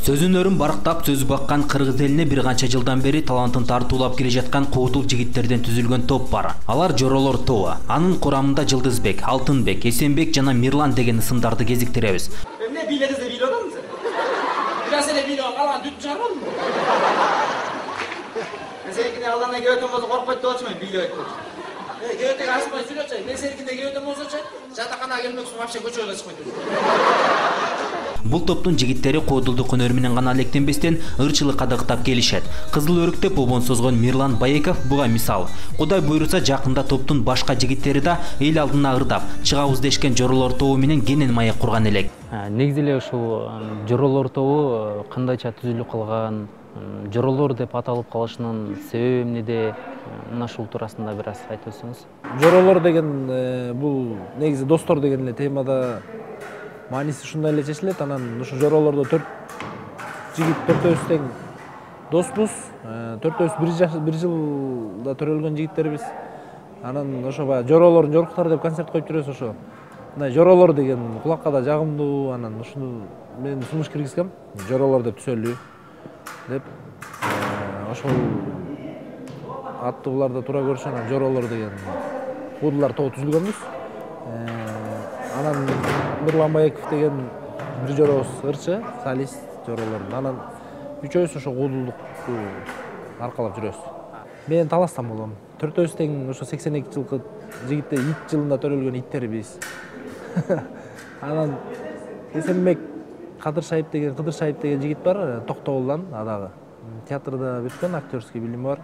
Сөзүнөрүн барктап сөз баккан кыргыз элине бир канча жылдан бери талантын тартуулап келе жаткан куудул жигиттерден түзүлгөн топ бар. Алар Жоролор тобу. Анын курамында Жылдызбек, Алтынбек, Эсенбек жана Мирлан деген ысымдарды кезиктиребиз. Эмне бийледиз деп бийледиңиз? Бираз эле бийлеп калган дүт чыгарбадымбы? Мен сеникине алдандан кебетен болсо коркпойт деп атчымын, бийлебейт деп. Кебетеге асмай сүйлөчү. Мен сеникине кебетен болсочу, жатаканага келмексиң, вообще көчөгө чыкпайт. Бул топтун жигиттери куудулдук өнөр менен гана алектенбестен ырчылыкка дыктап келишет. Кызыл өрүктө бобон созгон Мирлан Байеков буга мисал. Кудай буйруса жакында топтун башка жигиттери да эл алдына ырдап чыгабыз дешкен Жоролор тобу менен кенен маек курган элек. Негизи эле ушул Жоролор тобу кандайча түзүлүп калган, Жоролор деп аталып калышынын себеби эмнеде, мына ушул туурасында бир аз айтып өтсөңүз. Жоролор деген бул негизи достор деген эле темада мааниси ушундай эле чечилет. Анан ушу Жоролордо 4 жигит, 4-өбүз тең доспуз. 4-өбүз бир жылда төрөлгөн жигиттербиз. Анан ошо баягы Жоролордун жоруктары деп концерт коюп жүрөбүз ошо. Мына Жоролор деген кулакка да жагымдуу. Анан ушуну мен сунуш киргизгем. Жоролор деп түзөлү деп ошол аттууларда туура көрүшүп, анан Жоролор деген куудулар тобу түзүлгөнбүз. Анан Мирлан Байеков деген бир жоробуз ырчы, солист Жоролордун. Анан үчөөбүз ошо куудулдукту аркалап жүрөбүз. Мен Таластан болом. 4-өбүз тең ошо 82 жылкы жигитте ит жылында төрөлгөн иттербиз. Анан Эсенбек Кыдыр Шайып деген жигит бар, Токтогулдан, адагы. Театрда бүткөн, актёрский билими бар.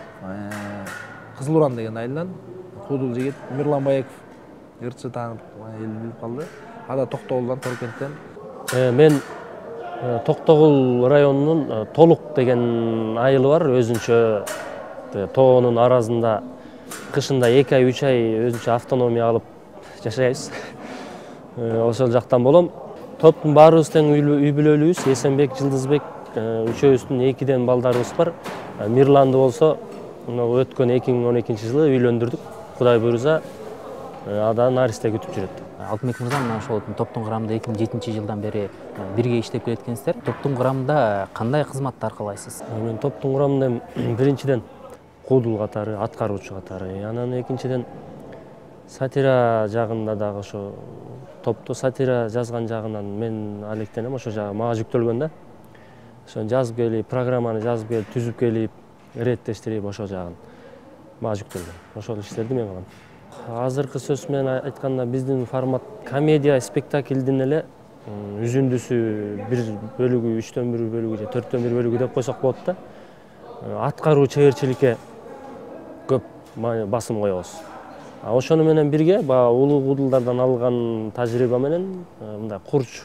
Кызыл Уран деген айылдан куудул жигит. Мирлан Байеков ырчы таанып эл билип калды. Ада Токтогулдан, Торкенттен. Мен Токтогул районунун Толук деген айылы бар, өзүнчө тоонун аразында кышында 2 ай 3 ай өзүнчө автономия алып жашайбыз. Ошол жактан болом. Топтун баарыбыз тең үй бүлөлүүбүз. Эсенбек, Жылдызбек үчөөбүздүн 2ден балдарыбыз бар. Мирланды болсо өткөн 2012-жылы үйлөндүрдүк. Кудай буйруса ада наристе күтүп жүрөт. Алтынбек мырза, мына ошол топтун курамында 2007-жылдан бери бирге иштеп келеткенсиздер. Топтун курамында кандай кызматтар кыласыз? Мен топтун курамында биринчиден куудул катары, аткаруучу катары, анан экинчиден сатира жагында дагы ошо топту сатира жазган жагынан мен алектенем. Ошо жагы мага жүктөлгөн да. Ошо жазып келип, программаны жазып келип, түзүп келип, иреттештирип ошол жагын мага жүктөлгөн. Ошол иштерди мен кылам. Азыркы сөз менен айтканда биздин формат комедия спектаклдин эле үзүндүсү бир бөлүгү, 3төн 1 бөлүгү же 4төн 1 бөлүгү деп койсок болот да. Аткаруу чеберчиликке көп басым коебуз. Ошону менен бирге баягы улуу куудулдардан алган тажрыйба менен мындай курч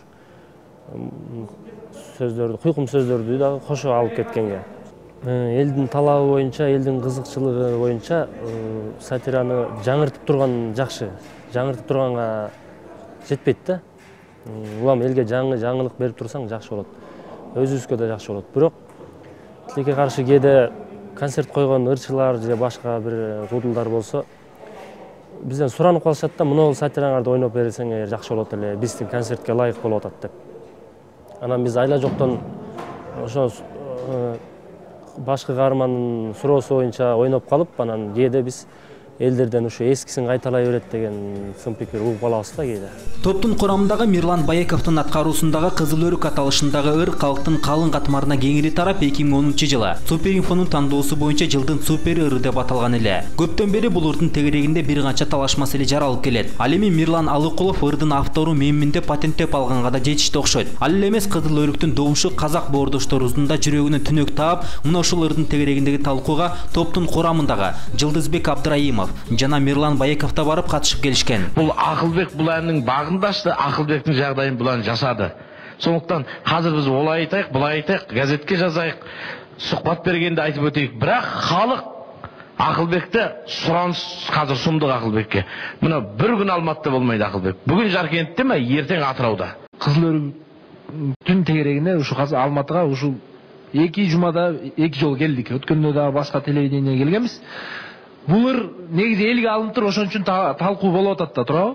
сөздөрдү, куйкум сөздөрдү дагы кошо алып кеткенге. Элдин талабы боюнча, элдин кызыкчылыгы боюнча сатираны жаңыртып турган жакшы. Жаңыртып турганга жетпейт да. Улам элге жаңылык берип турсаң жакшы болот. Өзүбүзгө да жакшы болот. Бирок тилекке каршы кээде концерт койгон ырчылар же башка бир куудулдар болсо бизден суранып калышат да, мына сатираңарды ойноп берсең жакшы болот эле, биздин концертке ылайык болуп атат деп. Анан биз айла жоктон ошо башкы каармандын суроосу боюнча ойноп калып, анан кээде биз элдерден ушу эскисин кайталай берет деген сын пикир угуп калабыз да кээде. Топтун курамындагы Мирлан Байековдун аткаруусундагы Кызыл өрүк аталышындагы ыр калктын калың катмарына кеңири тарап 2010-жылы Суперинфонун тандоосу боюнча жылдын супер ыры деп аталган эле. Көптөн бери бул ырдын тегерегинде бир канча талаш маселе жаралып келет. Ал эми Мирлан Алыкулов ырдын автору менмин деп патенттеп алганга да жетишти окшойт. Ал эле эмес Кызыл өрүктүн добушу казак боордошторубуздун да жүрөгүнө түнөк таап, мына ушул ырдын тегерегиндеги талкууга топтун курамындагы Жылдызбек Абдраимов жана Мирлан Байеков да барып катышып келишкен. Бул Акылбек буларның багындашты, Акылбектин жагдайын булар жасады. Сондуктан азыр биз олай айтайык, булай айтайык, газетке жазайык, сухбат бергенде айтып өтөйүк. Бирок халык Акылбекте сураныс азыр сумдук Акылбекке. Мына бир күн Алматыда болмойт Акылбек. Бүгүн Жаркенттеме, эртең Атырауда. Кызыл өрүктүн тегерегине ушу Алматыга ушу 2 жумада 2 жолу келдик. Өткөндө да башка телевидение келгенбиз. Булар негизи элге алынып туруп, ошон үчүн талкуу болуп атат да, туурабы?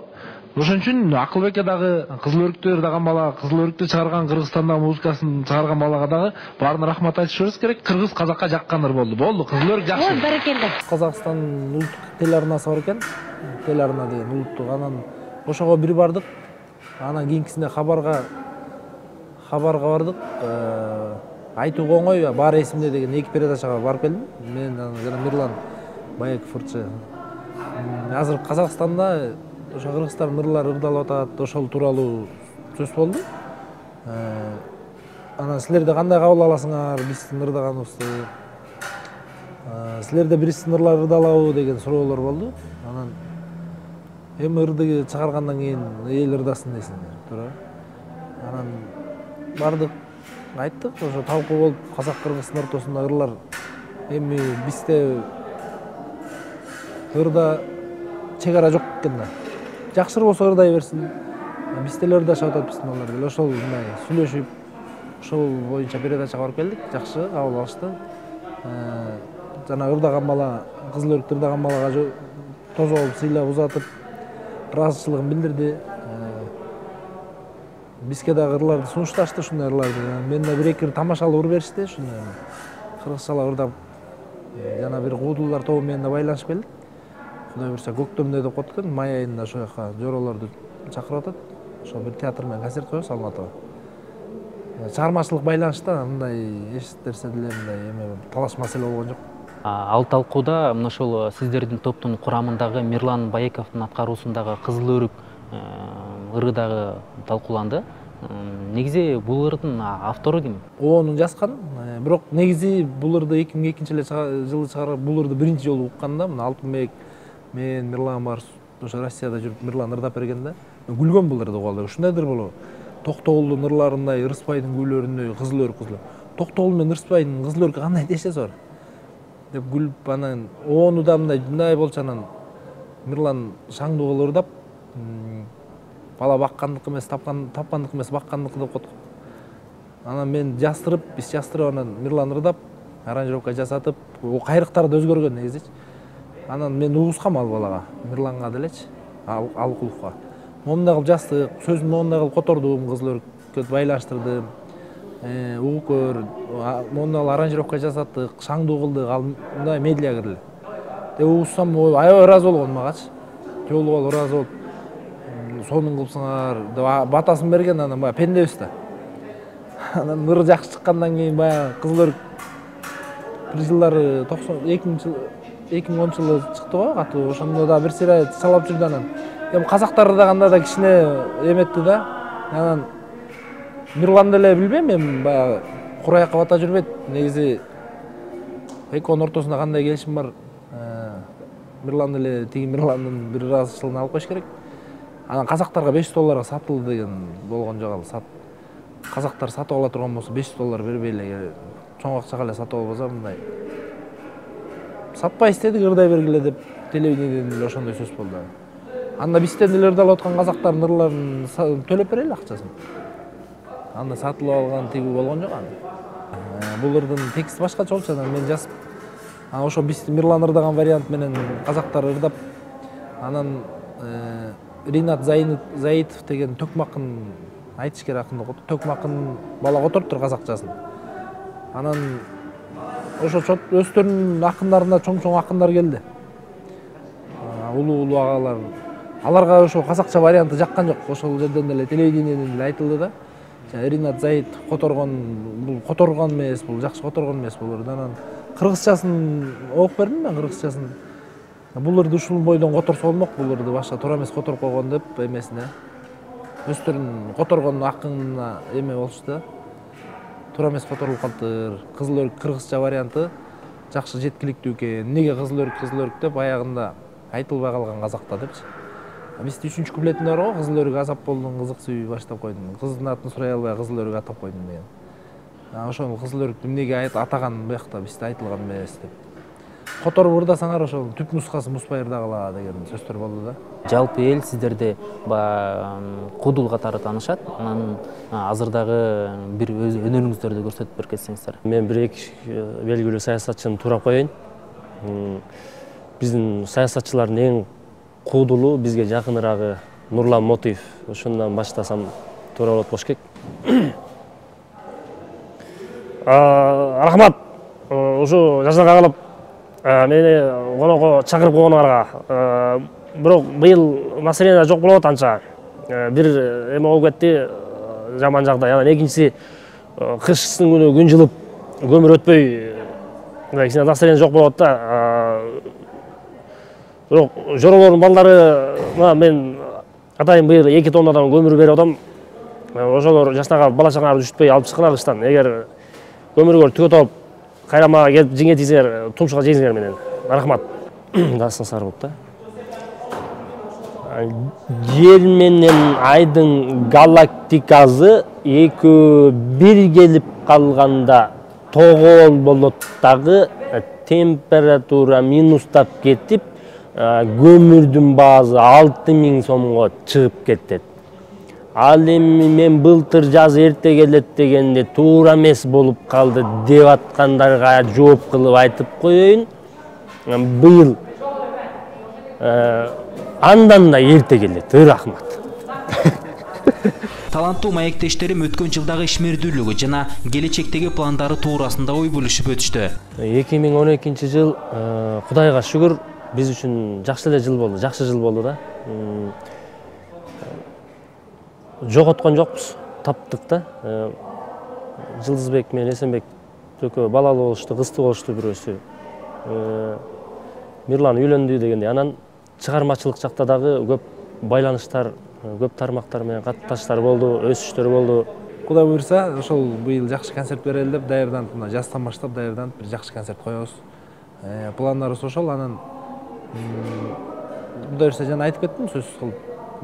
Ошон үчүн Акылбекке дагы Кызыл Өрүктөр дагы бала, Кызыл Өрүктү чыгарган, Кыргызстандагы музыкасын чыгарган балага дагы баарына рахмат айтышыбыз керек. Кыргыз казакка жаккандыр болду. Болду, Кызыл Өрүк жакшы. Баракелде. Казакстан улуттук телеарнасы бар экен. Телеарна деген улуттук. Анан ошого бир бардык. Анан кийинкисинде хабарга бардык. Айтууга оңой, бар эсимде деген 2 передачага барып келдим. Мен жана Мирлан Баеков ырчы. Азыр Казакстанда ошо кыргызстардын ырлары ырдалып атат, ошол тууралуу сөз болду. Анан силерде кандай кабыл аласыңар биздин ырдаганыбызды? Силерде биристин ырлары ырдалабы деген суроолор болду. Анан эми ырды чыгаргандан кийин эл ырдасын дейсиңер, туура? Анан бардык, айттык, ошо талкуу болуп, казак-кыргыздын ортосунда ырлар эми бизде ырда чек ара жок экен да. Жакшыр болсо ырдай берсин. Биз деле ырдашып атат биздин балдар деле. Ошол мындай сүйлөшүп, ошол боюнча передачага барып келдик. Жакшы кабыл алышты. Жана ырдаган бала, Кызыл Өрүктү ырдаган балага тосо болуп сыйлап узатып, ыраазычылыгын билдирди. Бизге дагы ырларды сунушташты, ушундай ырларды. Мен да 1-2 тамашалап ыр беришти, ушундай кыргызчалап ырдап. Жана бир куудулар тобу менен да байланышып келдик. Кудай буйрса көктөмдө деп коет экен, май айында ошол жака жоролорду чакырып атат. Ошо бир театр менен концерт коебуз Алматыга. Чыгармачылык байланышта мындай эч нерсе деле мындай эме талаш маселе болгон жок. Ал талкууда мына ошол сиздердин топтун курамындагы Мирлан Баековдун аткаруусундагы Кызыл Өрүк ыры дагы талкууланды. Негизи бул ырдын автору ким? Оонун жазган. Бирок негизи бул ырды 2002-жылы чыгарып, бул ырды биринчи жолу укканда, мына Алтынбек, мен, Мирлан бар, ошо Россияда жүрүп Мирлан ырдап бергенде, күлгөн бул ырды угалы. Ушундайдыр болобу? Токтогулдун ырларындай, Ырысбайдын күйлөрүндөй Кызыл Өрүк. Токтогул менен Ырысбайдын Кызыл Өрүккө кандай тиешеси бар? Деп күлүп, анан оону да мындай болчу, анан Мирлан шаңдуу кылып ырдап, бала баккандык эмес, тапкандык эмес, баккандык деп коет. Анан мен биз жастырып, анан Мирлан ырдап, аранжировка жасатып, кайрыктары да өзгөргөн негизичи. Анан мен угускам ал балага, Мирланга делечи, Алкуловго. Момундай кылып жастык, сөзүн момундай кылып котордум, Кызыл Өрүккө байланыштырдым. Угуп көр, момундай аранжировка жасаттык, шаңдуу кылдык, ал мындай медиа кирди. Деп угуссам, аябай ыраазы болгон магачы. Жолугуп алып ыраазы болуп, сонун кылсыңар деп батасын берген, анан баягы пендебиз да. Анан ыр жакшы чыккандан кийин баягы Кызыл Өрүк бир жылдары 2010-жылы чыкты го, катуу. Ошондо да бир сыйра чалап жүрдү анан. Эми казактар ырдаганда да кичине эметти да. Анан Мирлан деле билбейм, эми баягы кураякка бата жүрбөйт. Негизи экөөнүн ортосунда кандай келишим бар? Мирлан деле тиги Мирландын бир ыраазычылыгын алып коюш керек. Анан казактарга $5 сатылды деген болгон жок ал. Казактар сатып ала турган болсо $5 бербей эле, чоң акчага эле сатып албаса мындай. Сатпай истедик, ырдай бергиле деп телевидениеден деле ошондой сөз болду. Анда бизден деле ырдалып аткан казактардын ырларын төлөп берели акчасын. Анда сатылып алган тиги болгон жок анда. Бул ырдын тексти башкача болчу, анан мен жазып, ошо биздин Мирлан ырдаган вариант менен казактар ырдап, анан Ринат Заитов деген Төкмакын айтышкер акынды Төкмакын бала котортур казакчасын. Анан ошо өздөрүнүн акындарына чоң акындар келди. Улуу агалар. Аларга ошо казакча варианты жаккан жок. Ошол жерден деле телевидениеден деле айтылды да. Ринат Заитов бул которгон эмес, бул жакшы которгон эмес бул ырды. Анан кыргызчасын окуп бердим мен, кыргызчасын. Бул ырды ушул бойдон которсо болмок, бул ырды башка туура эмес которуп койгон деп эмесине. Өздөрүнүн которгон акынына эме болчу да. Туура эмес которулуп калыптыр. Кызыл Өрүк кыргызча варианты жакшы жеткиликтүү экен. Эмнеге Кызыл Өрүк деп аягында айтылбай калган казакта депчи. Бизде 3-чү куплетинде бар го, Кызыл Өрүк азап болдуң, кызык сүйүп баштап койдуң. Кыздын атын сурай албай Кызыл Өрүк атап койдуң деген. Ошол Кызыл Өрүк эмнеге атаган буякта бизде айтылган эмес деп. Которуп ырдасаңар ошол түп нускасын бузбай ырдагыла деген сөздөр болду да. Жалпы эл сиздерди куудул катары таанышат. Анан азырдагы бир өз өнөрүңүздөрдү көрсөтүп берип кетсеңиздер. Мен 1-2 белгилүү саясатчыны туурап коеюн. Биздин саясатчылардын эң куудулу, бизге жакынырагы Нурлан Мотиев. Ошондон баштасам туура болот болуш керек. Рахмат. Ушу жашаага калып мени конокко чакырып койгонуңарга. Бирок быйыл настроение жок болот анча. Бир эме болуп кетти, жаман жагдай. Анан экинчиси кыштын күнү күн жылып, көмүр өтпөй, кичине настроение жок болот да. Бирок жоролордун балдары, мен атайын быйыл 2 тоннадан көмүр берип атам. Ошолор жашнага бала чаңаларды жүтпөй алып чыккыла кыштан. Эгер көмүргөр түгөт алып, кайрама келип жеңе тийсеңер, тумшуга жейсиңер менен. Рахмат. Дасың сары болуп да. Жер менен айдын галактикасы экөө бир келип калганда тогол болот дагы температура минустап кетип, көмүрдүн баасы 6000 сомго чыгып кетет. Ал эми мен былтыр жаз эрте келет дегенде туура эмес болуп калды деп аткандарга жооп кылып айтып коеюн. Быйыл андан да эрте келет. Рахмат. Таланттуу маектештерим өткөн жылдагы ишмердүүлүгү жана келечектеги пландары туурасында ой бөлүшүп өтүштү. 2012 жыл Кудайга шүгүр биз үчүн жакшы эле жыл болду, жакшы жыл болду да. Жоготкон жокпуз, таптык да. Жылдызбек менен Эсенбек экөө балалуу болушту, кызды болушту бирөөсү. Мирлан үйлөндү дегенде, анан чыгармачылык жакта дагы көп байланыштар, көп тармактар менен катташтар болду, өсүштөр болду. Кудай буйрса, ошол быйыл жакшы концерт берели деп даярданып, мына жаздан баштап даярданып бир жакшы концерт коебуз. Пландарыбыз ошол. Анан Кудай буйрса жана айтып кеттим сөзсүз кылып.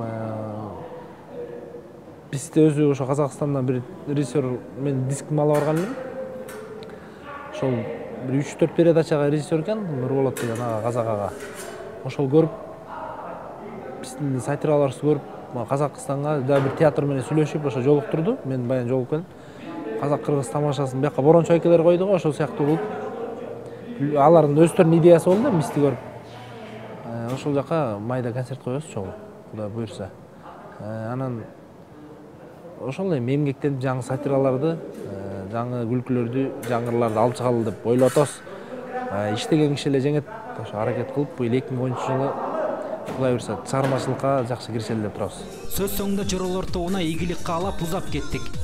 Бизде өзү ошо Казакстандан бир режиссер мен дискимди алып барган элем. Ошол бир 3-4 передачага режиссер экен, Нурболот деген ага, казак ага. Ошол көрүп, биздин сатираларыбызды көрүп, Казакстанга да бир театр менен сүйлөшүп, ошо жолуктурду. Мен баян жолугуп келдим. Казак-кыргыз тамашасын бияка борончу айкелер койду го, ошол сыяктуу кылып. Алардын өздөрүнүн идеясы болду да, бизди көрүп. Ошол жака майда концерт коебуз чогуу, Кудай буйрса. Анан ошол эми эмгектенип жаңы сатираларды, жаңы күлкүлөрдү, жаңырларды алып чыгалы деп ойлоп атабыз. Иштеген киши эле жеңет. Ошо аракет кылып, быйыл 2013 жылы Кудай буйрса чыгармачылыкка жакшы киришели деп турабыз. Сөз соңунда жоролор тобуна ийгилик каалап узап кеттик.